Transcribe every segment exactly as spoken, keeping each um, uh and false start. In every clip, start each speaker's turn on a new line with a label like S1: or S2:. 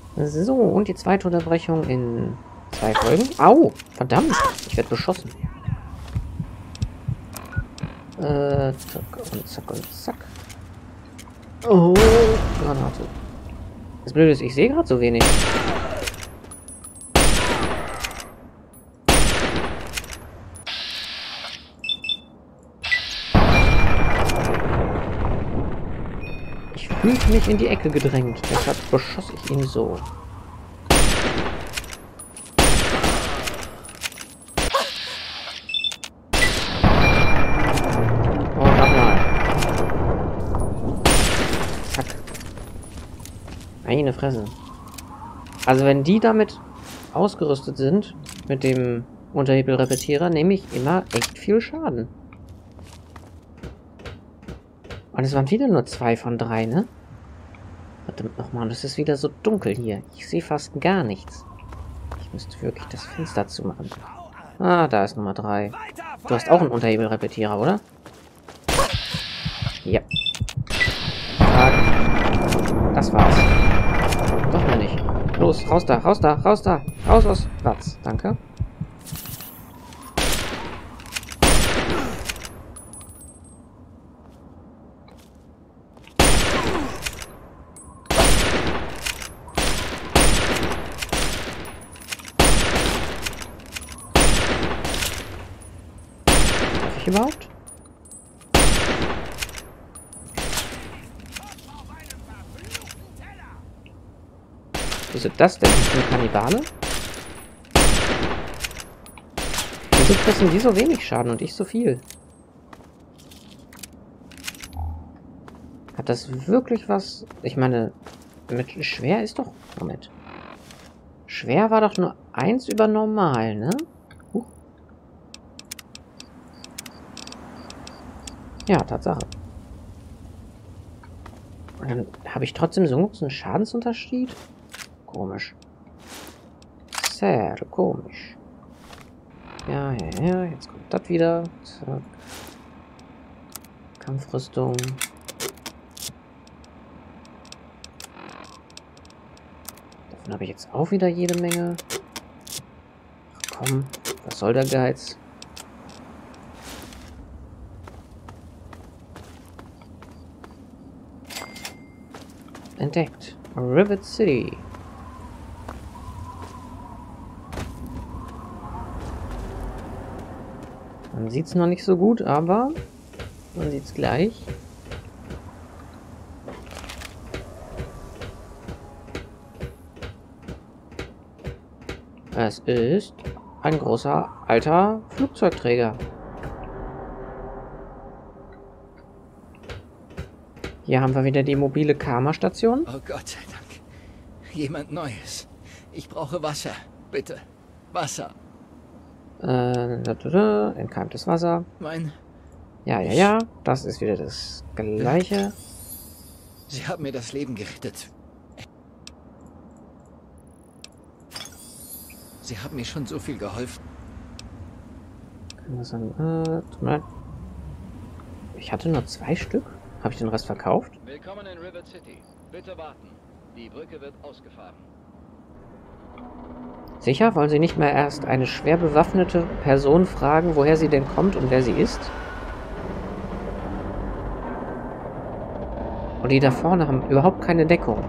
S1: So, und die zweite Unterbrechung in zwei Folgen. Au! Verdammt! Ich werde beschossen. Äh, zack und zack und zack. Oh, Granate. Das Blöde ist, ich sehe gerade so wenig. Ich fühlte mich in die Ecke gedrängt. Deshalb beschoss ich ihn so. Meine Fresse. Also wenn die damit ausgerüstet sind, mit dem Unterhebelrepetierer, nehme ich immer echt viel Schaden. Und es waren wieder nur zwei von drei, ne? Verdammt nochmal, das ist wieder so dunkel hier. Ich sehe fast gar nichts. Ich müsste wirklich das Fenster zumachen. Ah, da ist Nummer drei. Du hast auch einen Unterhebelrepetierer, oder? Ja. Das war's. Doch noch nicht. Los, raus da, raus da, raus da. Raus aus Platz. Danke. Darf ich überhaupt? Wieso das denn? Ist ein Kannibale? Wieso fressen die so wenig Schaden und ich so viel? Hat das wirklich was? Ich meine, mit schwer ist doch... Moment. Schwer war doch nur eins über normal, ne? Huch. Ja, Tatsache. Und dann habe ich trotzdem so einen Schadensunterschied? Komisch. Sehr komisch. Ja, ja, ja. Jetzt kommt das wieder. Zack. Kampfrüstung. Davon habe ich jetzt auch wieder jede Menge. Ach komm, was soll der Geiz? Entdeckt. Rivet City. Man sieht es noch nicht so gut, aber man sieht es gleich. Es ist ein großer, alter Flugzeugträger. Hier haben wir wieder die mobile Karma-Station.
S2: Oh Gott sei Dank. Jemand Neues. Ich brauche Wasser. Bitte. Wasser.
S1: Äh, da, da, da, entkeimtes Wasser.
S2: Mein...
S1: Ja, ja, ja. Das ist wieder das Gleiche.
S2: Sie haben mir das Leben gerettet. Sie haben mir schon so viel geholfen.
S1: Kann man sagen, äh, tut mir leid. Ich hatte nur zwei Stück. Habe ich den Rest verkauft?
S3: Willkommen in Rivet City. Bitte warten. Die Brücke wird ausgefahren.
S1: Sicher? Wollen Sie nicht mehr erst eine schwer bewaffnete Person fragen, woher sie denn kommt und wer sie ist? Und die da vorne haben überhaupt keine Deckung.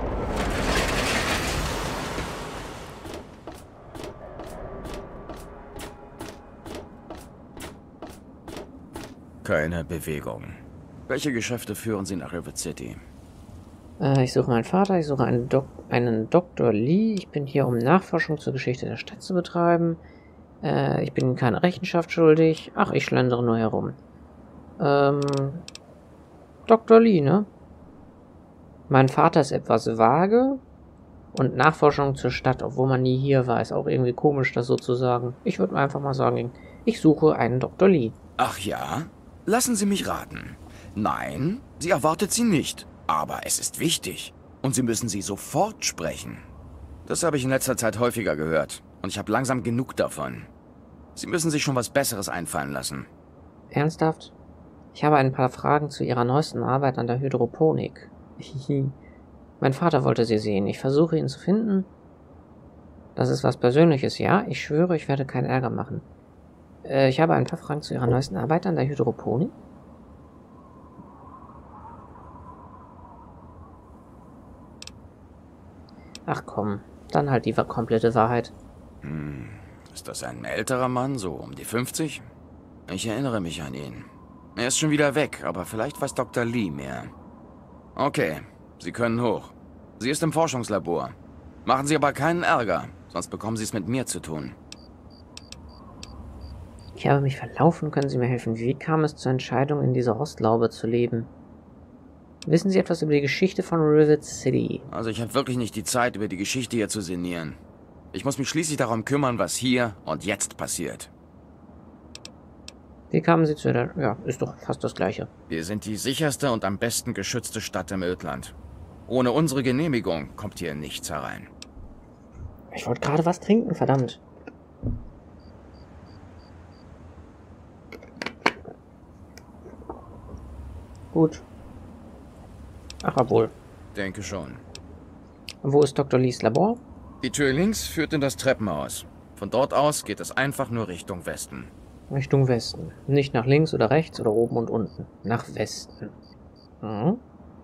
S4: Keine Bewegung. Welche Geschäfte führen Sie nach Rivet City?
S1: Äh, ich suche meinen Vater, ich suche einen, Dok einen Doktor Lee. Ich bin hier, um Nachforschung zur Geschichte der Stadt zu betreiben. Äh, ich bin keine Rechenschaft schuldig. Ach, ich schlendere nur herum. Ähm, Doktor Lee, ne? Mein Vater ist etwas vage. Und Nachforschung zur Stadt, obwohl man nie hier war, ist auch irgendwie komisch, das so zu sagen. Ich würde einfach mal sagen, ich suche einen Doktor Lee.
S4: Ach ja? Lassen Sie mich raten. Nein, sie erwartet sie nicht. Aber es ist wichtig. Und Sie müssen sie sofort sprechen. Das habe ich in letzter Zeit häufiger gehört. Und ich habe langsam genug davon. Sie müssen sich schon was Besseres einfallen lassen.
S1: Ernsthaft? Ich habe ein paar Fragen zu Ihrer neuesten Arbeit an der Hydroponik. Mein Vater wollte Sie sehen. Ich versuche, ihn zu finden. Das ist was Persönliches, ja? Ich schwöre, ich werde keinen Ärger machen. Äh, ich habe ein paar Fragen zu Ihrer neuesten Arbeit an der Hydroponik. Ach komm, dann halt die komplette Wahrheit.
S4: Hm, ist das ein älterer Mann, so um die fünfzig? Ich erinnere mich an ihn. Er ist schon wieder weg, aber vielleicht weiß Doktor Lee mehr. Okay, Sie können hoch. Sie ist im Forschungslabor. Machen Sie aber keinen Ärger, sonst bekommen Sie es mit mir zu tun.
S1: Ich habe mich verlaufen, können Sie mir helfen? Wie kam es zur Entscheidung, in dieser Rostlaube zu leben? Wissen Sie etwas über die Geschichte von Rivet City?
S4: Also ich habe wirklich nicht die Zeit, über die Geschichte hier zu sinnieren. Ich muss mich schließlich darum kümmern, was hier und jetzt passiert.
S1: Wie kamen Sie zu der... Ja, ist doch fast das Gleiche.
S4: Wir sind die sicherste und am besten geschützte Stadt im Ödland. Ohne unsere Genehmigung kommt hier nichts herein.
S1: Ich wollte gerade was trinken, verdammt. Gut. Ach, obwohl.
S4: Denke schon.
S1: Wo ist Doktor Lees Labor?
S4: Die Tür links führt in das Treppenhaus. Von dort aus geht es einfach nur Richtung Westen.
S1: Richtung Westen. Nicht nach links oder rechts oder oben und unten. Nach Westen. Mhm.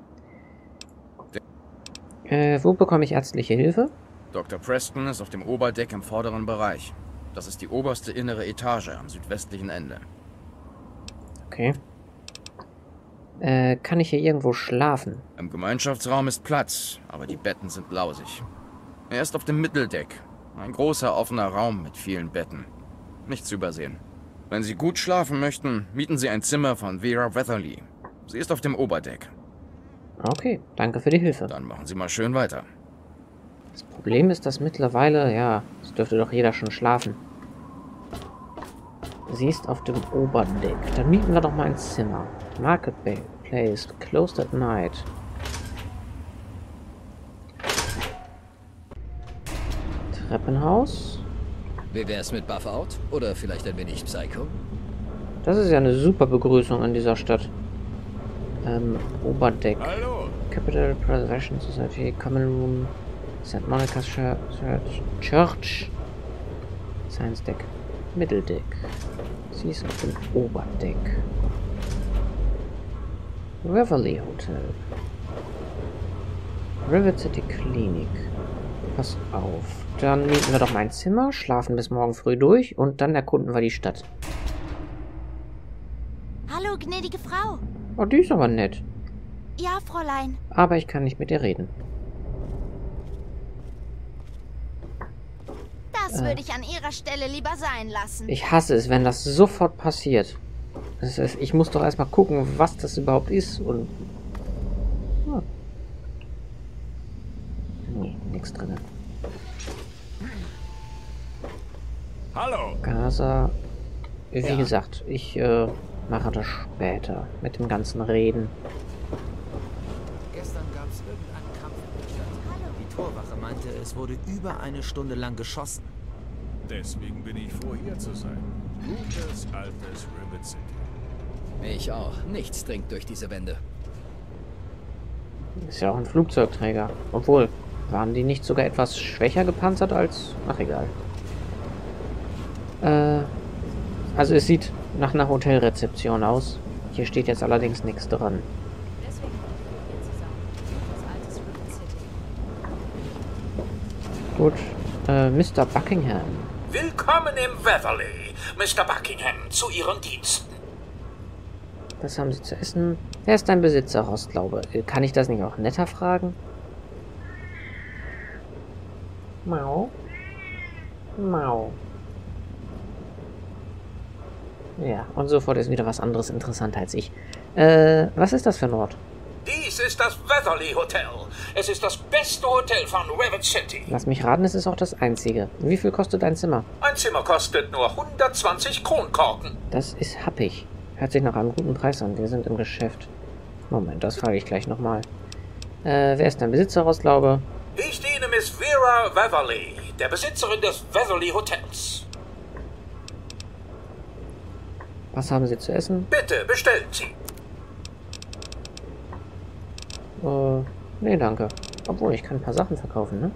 S1: Äh, wo bekomme ich ärztliche Hilfe?
S4: Doktor Preston ist auf dem Oberdeck im vorderen Bereich. Das ist die oberste innere Etage am südwestlichen Ende.
S1: Okay. Äh, kann ich hier irgendwo schlafen?
S4: Im Gemeinschaftsraum ist Platz, aber die Betten sind lausig. Er ist auf dem Mitteldeck. Ein großer offener Raum mit vielen Betten. Nicht zu übersehen. Wenn Sie gut schlafen möchten, mieten Sie ein Zimmer von Vera Weatherly. Sie ist auf dem Oberdeck.
S1: Okay, danke für die Hilfe.
S4: Dann machen Sie mal schön weiter.
S1: Das Problem ist, dass mittlerweile, ja, es dürfte doch jeder schon schlafen. Sie ist auf dem Oberdeck. Dann mieten wir doch mal ein Zimmer. Market Place, closed at night. Treppenhaus.
S2: Wie wär's mit Buff Out? Oder vielleicht ein wenig Psycho?
S1: Das ist ja eine super Begrüßung in dieser Stadt. Ähm, Oberdeck.
S3: Hallo!
S1: Capital Preservation Society, Common Room, Sankt Monica's Church, Church, Science Deck, Mitteldeck. Sie ist auf dem Oberdeck. Waverly Hotel. Rivet City Klinik. Pass auf. Dann mieten wir doch mein Zimmer, schlafen bis morgen früh durch und dann erkunden wir die Stadt.
S5: Hallo, gnädige Frau.
S1: Oh, die ist aber nett.
S5: Ja, Fräulein.
S1: Aber ich kann nicht mit ihr reden.
S5: Das würde ich an Ihrer Stelle lieber sein lassen.
S1: Ich hasse es, wenn das sofort passiert. Das heißt, ich muss doch erstmal gucken, was das überhaupt ist und... Hm. Nee, nichts drin.
S3: Hallo!
S1: Gaza. Wie
S2: Ja.
S1: gesagt, ich äh, mache das später. Mit dem ganzen Reden.
S6: Gestern gab es irgendeinen Kampf in der Stadt. Die Torwache meinte, es wurde über eine Stunde lang geschossen.
S3: Deswegen bin ich froh, hier zu sein. Gutes, altes Rivet City.
S2: Ich auch. Nichts dringt durch diese Wände.
S1: Ist ja auch ein Flugzeugträger. Obwohl, waren die nicht sogar etwas schwächer gepanzert als... Ach, egal. Äh, also es sieht nach einer Hotelrezeption aus. Hier steht jetzt allerdings nichts dran.
S7: Deswegen wohnen wir hier zusammen. Das altes Rivet City.
S1: Gut. Äh, Mister Buckingham.
S8: Willkommen im Weatherly, Mister Buckingham, zu Ihren Diensten.
S1: Was haben Sie zu essen? Wer ist dein Besitzer, Rostlaube? Äh, Kann ich das nicht auch netter fragen? Mau. Mau. Ja, und sofort ist wieder was anderes interessant als ich. Äh, was ist das für ein Ort?
S8: Dies ist das Weatherly Hotel. Es ist das beste Hotel von Rivet City.
S1: Lass mich raten, es ist auch das einzige. Wie viel kostet ein Zimmer?
S8: Ein Zimmer kostet nur hundertzwanzig Kronkorken.
S1: Das ist happig. Hört sich nach einem guten Preis an. Wir sind im Geschäft. Moment, das frage ich gleich nochmal. Äh, wer ist dein Besitzer, Rostlaube?
S8: Ich diene Miss Vera Weatherly, der Besitzerin des Weatherly Hotels.
S1: Was haben Sie zu essen?
S8: Bitte, bestellen Sie.
S1: Äh, nee, danke. Obwohl, ich kann ein paar Sachen verkaufen, ne?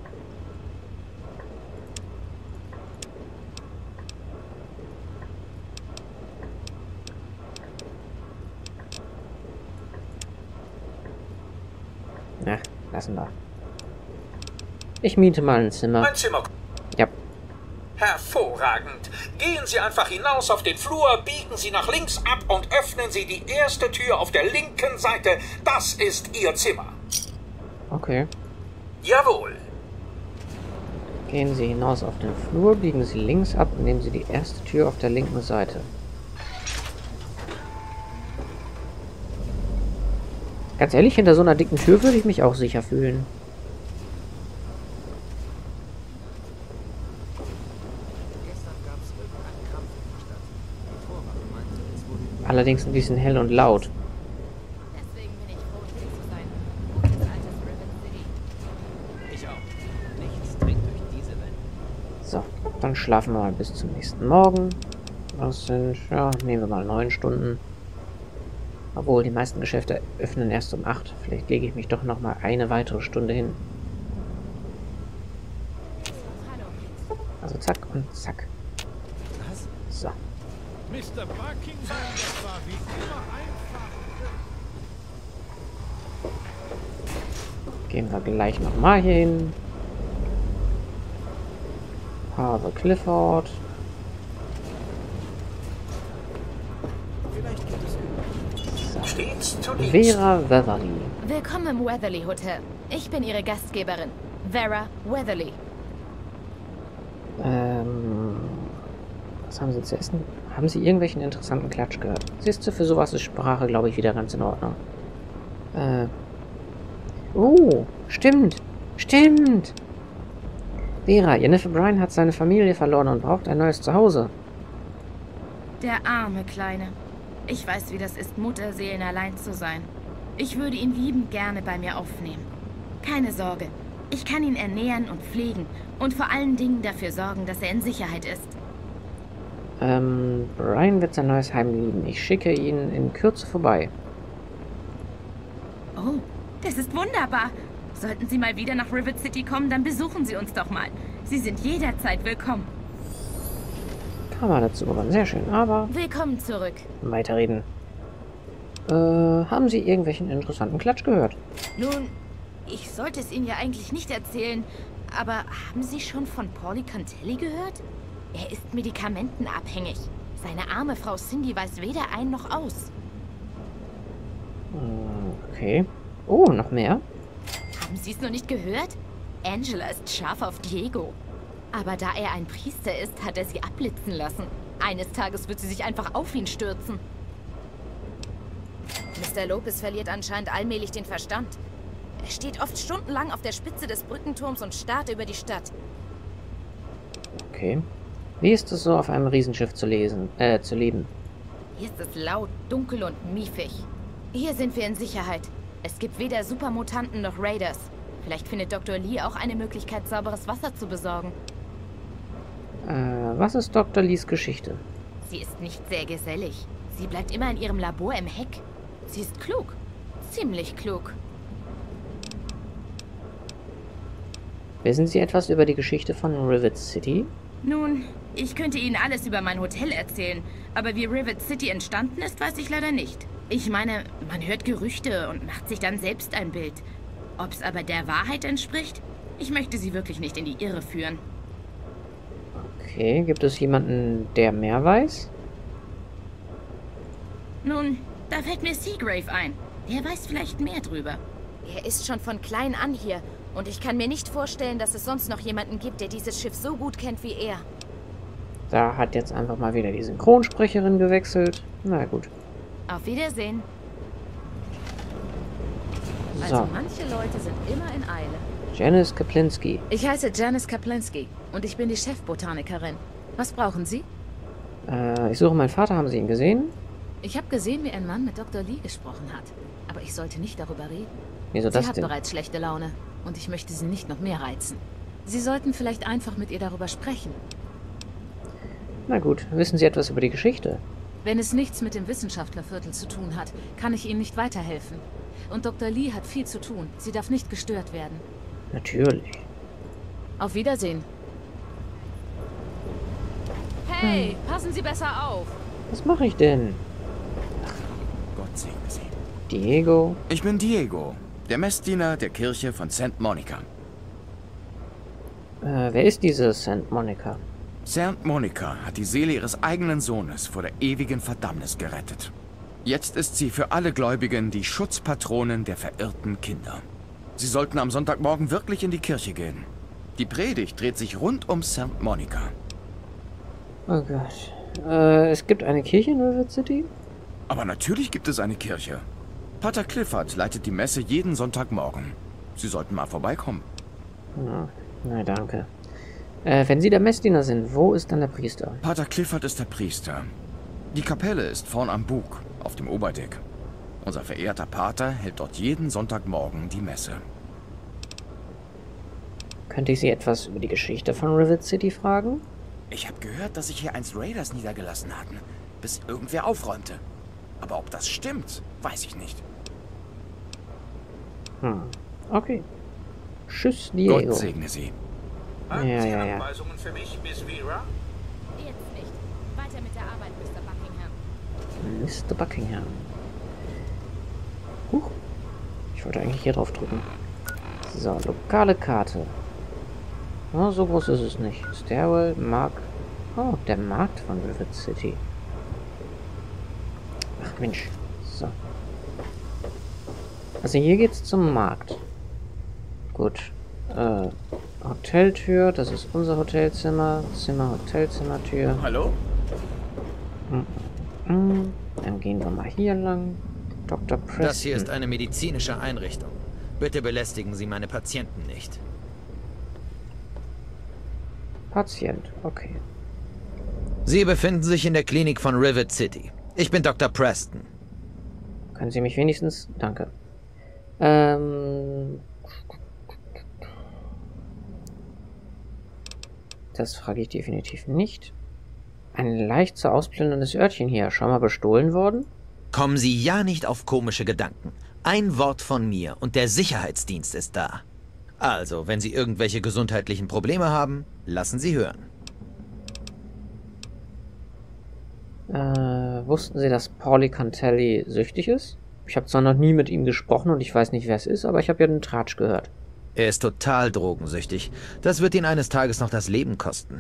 S1: Na, lassen wir. Ich miete mal ein Zimmer.
S8: Ein Zimmer.
S1: Ja.
S8: Hervorragend. Gehen Sie einfach hinaus auf den Flur, biegen Sie nach links ab und öffnen Sie die erste Tür auf der linken Seite. Das ist Ihr Zimmer.
S1: Okay.
S8: Jawohl.
S1: Gehen Sie hinaus auf den Flur, biegen Sie links ab und nehmen Sie die erste Tür auf der linken Seite. Ganz ehrlich, hinter so einer dicken Tür würde ich mich auch sicher fühlen. Allerdings ein bisschen hell und laut.
S7: Deswegen bin ich froh, hier zu sein. Gutes altes Rivet City.
S6: Ich auch. Nichts dringt durch diese Wände.
S1: So, dann schlafen wir mal bis zum nächsten Morgen. Das sind, ja, nehmen wir mal neun Stunden. Obwohl, die meisten Geschäfte öffnen erst um acht. Vielleicht lege ich mich doch noch mal eine weitere Stunde hin. Also zack und zack.
S6: Was?
S1: So.
S3: Mister Buckingham, das war wie immer einfach.
S1: Gehen wir gleich noch mal hier hin. Harvey Clifford.
S6: Vielleicht gibt es
S8: Stets zu Dienst.
S1: Vera Weatherly.
S7: Willkommen im Weatherly Hotel. Ich bin Ihre Gastgeberin, Vera Weatherly.
S1: Ähm, was haben Sie zu essen? Haben Sie irgendwelchen interessanten Klatsch gehört? Siehst du, für sowas ist Sprache, glaube ich, wieder ganz in Ordnung. Äh. Oh, stimmt. Stimmt. Vera, ihr Neffe Brian hat seine Familie verloren und braucht ein neues Zuhause.
S7: Der arme Kleine. Ich weiß, wie das ist, Mutterseelen allein zu sein. Ich würde ihn liebend gerne bei mir aufnehmen. Keine Sorge. Ich kann ihn ernähren und pflegen und vor allen Dingen dafür sorgen, dass er in Sicherheit ist.
S1: Ähm, Brian wird sein neues Heim lieben. Ich schicke ihn in Kürze vorbei.
S7: Oh, das ist wunderbar. Sollten Sie mal wieder nach Rivet City kommen, dann besuchen Sie uns doch mal. Sie sind jederzeit willkommen.
S1: Kann man dazu gewonnen. Sehr schön, aber
S7: Willkommen zurück.
S1: weiterreden. Äh, haben Sie irgendwelchen interessanten Klatsch gehört?
S7: Nun, ich sollte es Ihnen ja eigentlich nicht erzählen, aber haben Sie schon von Paulie Cantelli gehört? Er ist medikamentenabhängig. Seine arme Frau Cindy weiß weder ein noch aus.
S1: Okay. Oh, noch mehr?
S7: Haben Sie es noch nicht gehört? Angela ist scharf auf Diego. Aber da er ein Priester ist, hat er sie abblitzen lassen. Eines Tages wird sie sich einfach auf ihn stürzen. Mister Lopez verliert anscheinend allmählich den Verstand. Er steht oft stundenlang auf der Spitze des Brückenturms und starrt über die Stadt.
S1: Okay. Wie ist es so, auf einem Riesenschiff zu lesen, äh, zu leben?
S7: Hier ist es laut, dunkel und miefig. Hier sind wir in Sicherheit. Es gibt weder Supermutanten noch Raiders. Vielleicht findet Doktor Lee auch eine Möglichkeit, sauberes Wasser zu besorgen.
S1: Äh, was ist Doktor Lees Geschichte?
S7: Sie ist nicht sehr gesellig. Sie bleibt immer in ihrem Labor im Heck. Sie ist klug. Ziemlich klug.
S1: Wissen Sie etwas über die Geschichte von Rivet City?
S7: Nun, ich könnte Ihnen alles über mein Hotel erzählen, aber wie Rivet City entstanden ist, weiß ich leider nicht. Ich meine, man hört Gerüchte und macht sich dann selbst ein Bild. Ob es aber der Wahrheit entspricht? Ich möchte Sie wirklich nicht in die Irre führen.
S1: Okay, gibt es jemanden, der mehr weiß?
S7: Nun, da fällt mir Seagrave ein. Der weiß vielleicht mehr drüber. Er ist schon von klein an hier und ich kann mir nicht vorstellen, dass es sonst noch jemanden gibt, der dieses Schiff so gut kennt wie er.
S1: Da hat jetzt einfach mal wieder die Synchronsprecherin gewechselt. Na gut.
S7: Auf Wiedersehen.
S1: So,
S9: Also manche Leute sind immer in Eile.
S1: Janice Kaplinski.
S9: Ich heiße Janice Kaplinski und ich bin die Chefbotanikerin. Was brauchen Sie?
S1: Äh, ich suche meinen Vater. Haben Sie ihn gesehen?
S9: Ich habe gesehen, wie ein Mann mit Doktor Lee gesprochen hat. Aber ich sollte nicht darüber reden.
S1: Wieso
S9: Sie
S1: das
S9: hat
S1: denn?
S9: bereits schlechte Laune und ich möchte sie nicht noch mehr reizen. Sie sollten vielleicht einfach mit ihr darüber sprechen.
S1: Na gut, wissen Sie etwas über die Geschichte?
S9: Wenn es nichts mit dem Wissenschaftlerviertel zu tun hat, kann ich Ihnen nicht weiterhelfen. Und Doktor Lee hat viel zu tun. Sie darf nicht gestört werden.
S1: Natürlich.
S9: Auf Wiedersehen. Hey, hm. passen Sie besser auf.
S1: Was mache ich denn?
S4: Gott segne Sie.
S1: Diego?
S4: Ich bin Diego, der Messdiener der Kirche von Saint Monica.
S1: Äh, wer ist diese Saint Monica?
S4: Saint Monica hat die Seele ihres eigenen Sohnes vor der ewigen Verdammnis gerettet. Jetzt ist sie für alle Gläubigen die Schutzpatronin der verirrten Kinder. Sie sollten am Sonntagmorgen wirklich in die Kirche gehen. Die Predigt dreht sich rund um Saint Monica.
S1: Oh Gott. Äh, es gibt eine Kirche in Rivet City?
S4: Aber natürlich gibt es eine Kirche. Pater Clifford leitet die Messe jeden Sonntagmorgen. Sie sollten mal vorbeikommen.
S1: Na, na danke. Äh, wenn Sie der Messdiener sind, wo ist dann der Priester?
S4: Pater Clifford ist der Priester. Die Kapelle ist vorn am Bug, auf dem Oberdeck. Unser verehrter Pater hält dort jeden Sonntagmorgen die Messe.
S1: Könnte ich Sie etwas über die Geschichte von Rivet City fragen?
S4: Ich habe gehört, dass sich hier einst Raiders niedergelassen hatten, bis irgendwer aufräumte. Aber ob das stimmt, weiß ich nicht.
S1: Hm, okay. Tschüss, Diego.
S4: Gott segne Sie.
S8: Haben
S1: Ja,
S8: Sie
S1: ja, ja.
S8: Anweisungen für mich, Miss Vera?
S7: Jetzt nicht. Weiter mit der Arbeit, Mister Buckingham.
S1: Mister Buckingham. Huch. Ich wollte eigentlich hier drauf drücken. So, lokale Karte. Oh, so groß ist es nicht. Stairwell, Markt. Oh, der Markt von Rivet City. Ach Mensch. So. Also hier geht's zum Markt. Gut. Äh, Hoteltür, das ist unser Hotelzimmer. Zimmer, Hotelzimmertür.
S4: Hallo?
S1: Dann gehen wir mal hier lang. Doktor Preston.
S6: Das hier ist eine medizinische Einrichtung. Bitte belästigen Sie meine Patienten nicht.
S1: Patient, okay.
S6: Sie befinden sich in der Klinik von Rivet City. Ich bin Doktor Preston.
S1: Können Sie mich wenigstens... Danke. Ähm... Das frage ich definitiv nicht. Ein leicht zu ausplünderndes Örtchen hier. Schon mal bestohlen worden?
S6: Kommen Sie ja nicht auf komische Gedanken. Ein Wort von mir und der Sicherheitsdienst ist da. Also, wenn Sie irgendwelche gesundheitlichen Probleme haben, lassen Sie hören.
S1: Äh, wussten Sie, dass Pauli Cantelli süchtig ist? Ich habe zwar noch nie mit ihm gesprochen und ich weiß nicht, wer es ist, aber ich habe ja den Tratsch gehört.
S6: Er ist total drogensüchtig. Das wird ihn eines Tages noch das Leben kosten.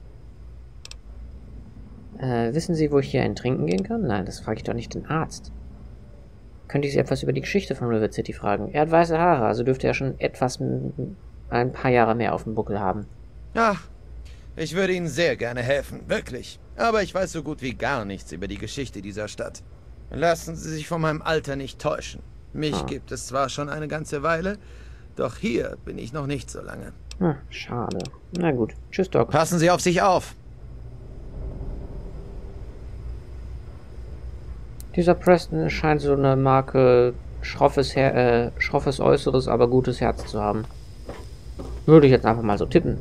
S1: Äh, wissen Sie, wo ich hier ein Trinken gehen kann? Nein, das frage ich doch nicht den Arzt. Könnte ich Sie etwas über die Geschichte von Rivet City fragen? Er hat weiße Haare, also dürfte er schon etwas, ein paar Jahre mehr auf dem Buckel haben.
S6: Ach, ich würde Ihnen sehr gerne helfen, wirklich. Aber ich weiß so gut wie gar nichts über die Geschichte dieser Stadt. Lassen Sie sich von meinem Alter nicht täuschen. Mich ah. gibt es zwar schon eine ganze Weile, doch hier bin ich noch nicht so lange.
S1: Hm, schade. Na gut. Tschüss, Doc.
S6: Passen Sie auf sich auf.
S1: Dieser Preston scheint so eine Marke schroffes, Her äh, schroffes Äußeres, aber gutes Herz zu haben. Würde ich jetzt einfach mal so tippen.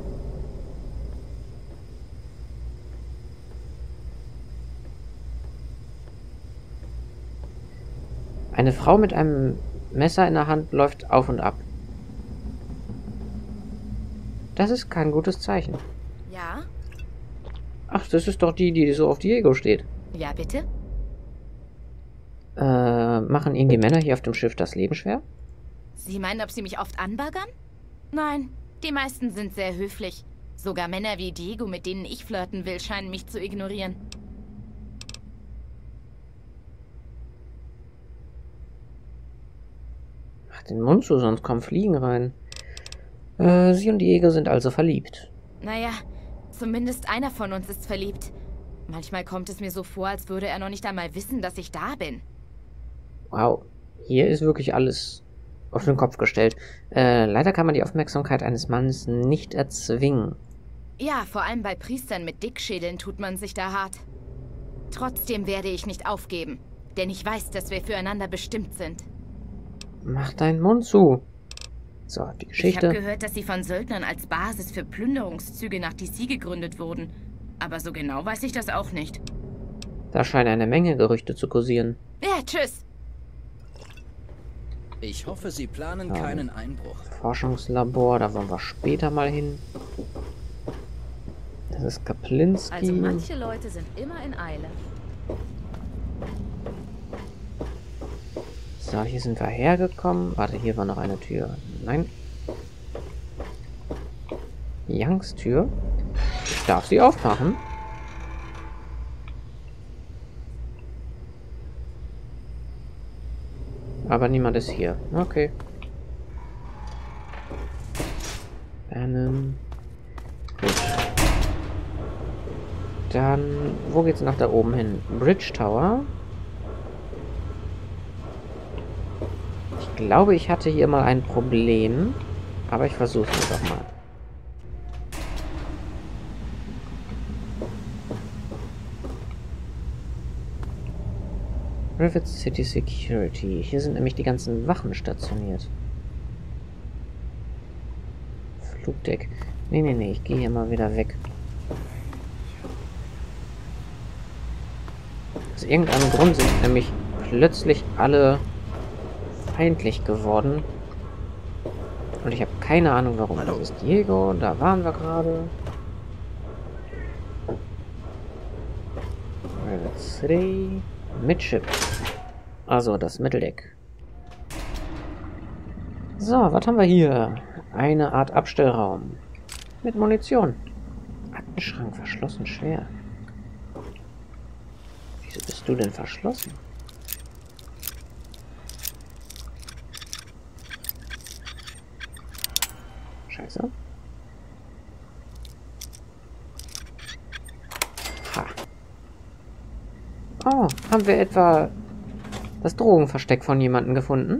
S1: Eine Frau mit einem Messer in der Hand läuft auf und ab. Das ist kein gutes Zeichen.
S7: Ja?
S1: Ach, das ist doch die, die so auf Diego steht.
S7: Ja, bitte?
S1: Äh, machen Ihnen die Männer hier auf dem Schiff das Leben schwer?
S7: Sie meinen, ob sie mich oft anbaggern? Nein, die meisten sind sehr höflich. Sogar Männer wie Diego, mit denen ich flirten will, scheinen mich zu ignorieren.
S1: Mach den Mund zu, sonst kommen Fliegen rein. Äh, Sie und Diego sind also verliebt.
S7: Naja, zumindest einer von uns ist verliebt. Manchmal kommt es mir so vor, als würde er noch nicht einmal wissen, dass ich da bin.
S1: Wow, hier ist wirklich alles auf den Kopf gestellt. Äh, leider kann man die Aufmerksamkeit eines Mannes nicht erzwingen.
S7: Ja, vor allem bei Priestern mit Dickschädeln tut man sich da hart. Trotzdem werde ich nicht aufgeben, denn ich weiß, dass wir füreinander bestimmt sind.
S1: Mach deinen Mund zu. So, die Geschichte.
S7: Ich habe gehört, dass sie von Söldnern als Basis für Plünderungszüge nach D C gegründet wurden. Aber so genau weiß ich das auch nicht.
S1: Da scheinen eine Menge Gerüchte zu kursieren.
S7: Ja, tschüss.
S2: Ich hoffe, Sie planen
S1: Ja.
S2: keinen Einbruch.
S1: Forschungslabor, da wollen wir später mal hin. Das ist Kaplinski.
S9: Also manche Leute sind immer in Eile.
S1: So, hier sind wir hergekommen. Warte, hier war noch eine Tür. Nein. Youngs Tür. Ich darf sie aufmachen. Aber niemand ist hier. Okay. Ähm. Gut. Dann, wo geht's nach da oben hin? Bridge Tower. Ich glaube, ich hatte hier mal ein Problem. Aber ich versuche es doch mal. Rivet City Security. Hier sind nämlich die ganzen Wachen stationiert. Flugdeck. Nee, nee, nee, ich gehe hier mal wieder weg. Aus irgendeinem Grund sind nämlich plötzlich alle feindlich geworden. Und ich habe keine Ahnung warum. Das ist Diego, da waren wir gerade. Rivet City. Midship. Also das Mitteldeck. So, was haben wir hier? Eine Art Abstellraum. Mit Munition. Aktenschrank verschlossen schwer. Wieso bist du denn verschlossen? Scheiße. Ha. Oh, haben wir etwa das Drogenversteck von jemandem gefunden?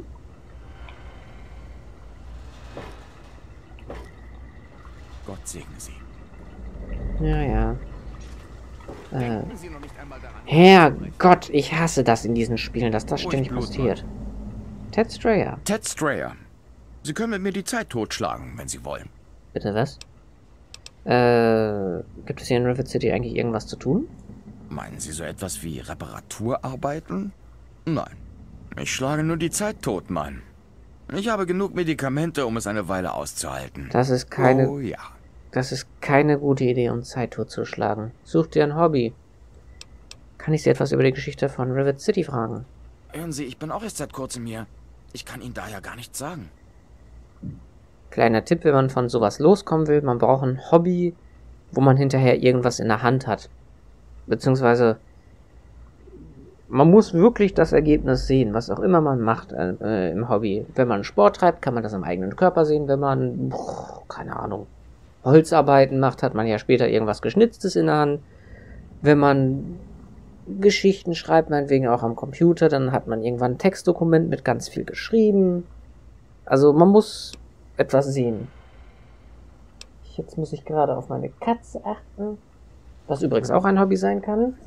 S4: Gott segne Sie.
S1: Ja, ja. Äh, Herrgott, ich hasse das in diesen Spielen, dass das ständig passiert. Ted Strayer.
S4: Ted Strayer. Sie können mit mir die Zeit totschlagen, wenn Sie wollen.
S1: Bitte was? Äh, gibt es hier in Rivet City eigentlich irgendwas zu tun?
S4: Meinen Sie so etwas wie Reparaturarbeiten? Nein. Ich schlage nur die Zeit tot, Mann. Ich habe genug Medikamente, um es eine Weile auszuhalten.
S1: Das ist keine...
S4: Oh ja.
S1: Das ist keine gute Idee, um Zeit totzuschlagen. Such dir ein Hobby. Kann ich Sie etwas über die Geschichte von Rivet City fragen?
S4: Hören Sie, ich bin auch erst seit kurzem hier. Ich kann Ihnen daher gar nichts sagen.
S1: Kleiner Tipp, wenn man von sowas loskommen will, man braucht ein Hobby, wo man hinterher irgendwas in der Hand hat. Beziehungsweise, man muss wirklich das Ergebnis sehen, was auch immer man macht äh, im Hobby. Wenn man Sport treibt, kann man das am eigenen Körper sehen. Wenn man, boah, keine Ahnung, Holzarbeiten macht, hat man ja später irgendwas Geschnitztes in der Hand. Wenn man Geschichten schreibt, meinetwegen auch am Computer, dann hat man irgendwann ein Textdokument mit ganz viel geschrieben. Also man muss etwas sehen. Jetzt muss ich gerade auf meine Katze achten. Was übrigens auch ein Hobby sein kann.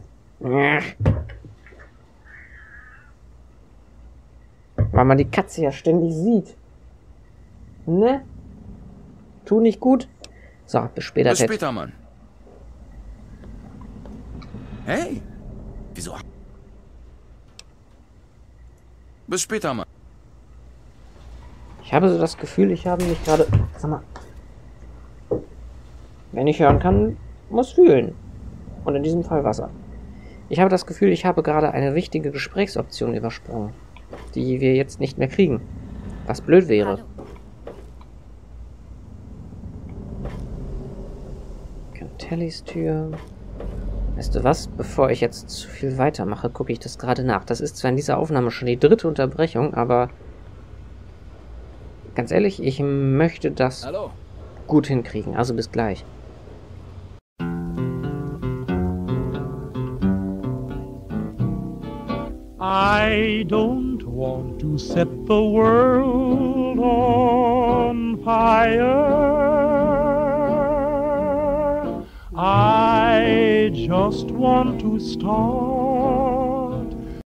S1: Weil man die Katze ja ständig sieht. Ne? Tu nicht gut. So, bis später,
S4: Bis
S1: Ted.
S4: später, Mann. Hey! Wieso? Bis später, Mann.
S1: Ich habe so das Gefühl, ich habe mich gerade... Sag mal. Wenn ich hören kann, muss fühlen. Und in diesem Fall Wasser. Ich habe das Gefühl, ich habe gerade eine wichtige Gesprächsoption übersprungen, die wir jetzt nicht mehr kriegen. Was blöd wäre.
S9: Hallo.
S1: Cantellys Tür. Weißt du was? Bevor ich jetzt zu viel weitermache, gucke ich das gerade nach. Das ist zwar in dieser Aufnahme schon die dritte Unterbrechung, aber ganz ehrlich, ich möchte das
S2: Hallo.
S1: gut hinkriegen. Also bis gleich.
S10: I don't want to set the world on fire. I just want to start